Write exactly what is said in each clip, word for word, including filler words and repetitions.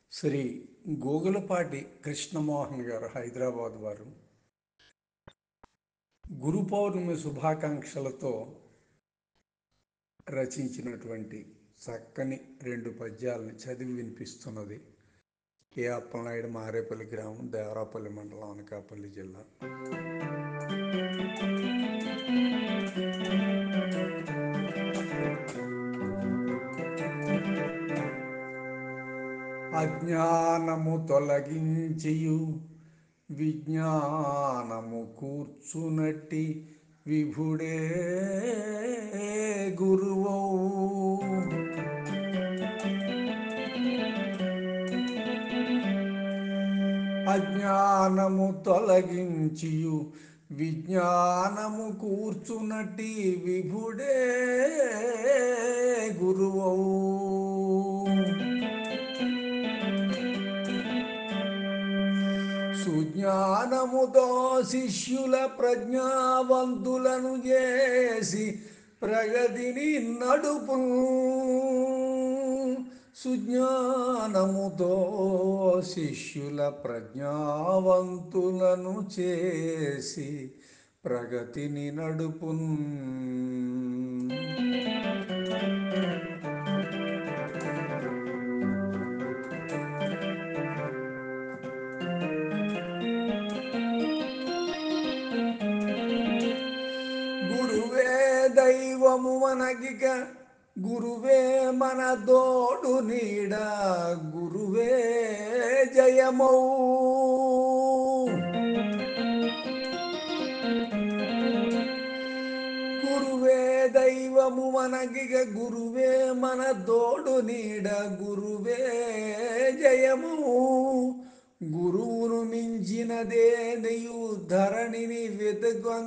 శ్రీ గోగులపాటి కృష్ణమోహన్ గారు, హైదరాబాద్ వారు, గురు పౌర్ణమి శుభాకాంక్షలతో రచించినటువంటి చక్కని రెండు పద్యాలను చదివి వినిపిస్తున్నది కె అప్పలనాయుడు, మారేపల్లి గ్రామం, దేవరాపల్లి మండలం, అనకాపల్లి జిల్లా. అజ్ఞానము తొలగించియు విజ్ఞానము కూర్చునట్టి విభుడే గురువౌ. అజ్ఞానము తొలగించియు విజ్ఞానము కూర్చునట్టి విభుడే గురువౌ. సుజ్ఞానముతో శిష్యుల ప్రజ్ఞావంతులను చేసి ప్రగతిని నడుపు. సుజ్ఞానముతో శిష్యుల ప్రజ్ఞావంతులను చేసి ప్రగతిని నడుపు. గురువే దైవము మనకిక గురువే మన తోడు నీడ. గురువే జయమౌ. గురువే దైవము మనకిక గురువే మన తోడు నీడ. గురువే జయమౌ. గురువును మించినదేనియు ధరణిని వెదగం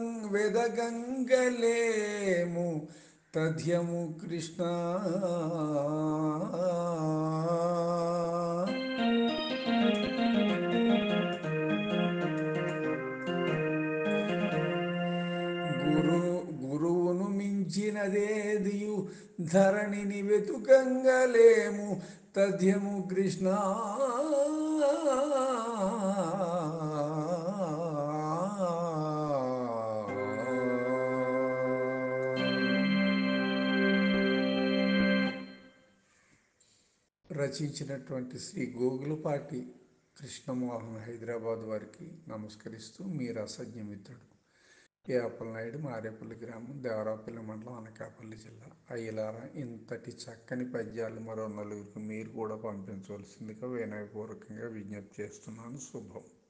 వెదగంగలేము తథ్యము కృష్ణ. గురు గురువును మించినదేదియు ధరణిని వెతుకంగలేము తథ్యము కృష్ణ. రచించినటువంటి శ్రీ గోగులపాటి కృష్ణమోహన్, హైదరాబాద్ వారికి నమస్కరిస్తూ మీ రసజ్ఞ మిత్రుడు కె అప్పలనాయుడు, మారేపల్లి గ్రామం, దేవరాపల్లి మండలం, అనకాపల్లి జిల్లా. అయ్యలారా, ఇంతటి చక్కని పద్యాలు మరో నలుగురికి మీరు కూడా పంపించవలసిందిగా వినయపూర్వకంగా విజ్ఞప్తి చేస్తున్నాను. శుభం.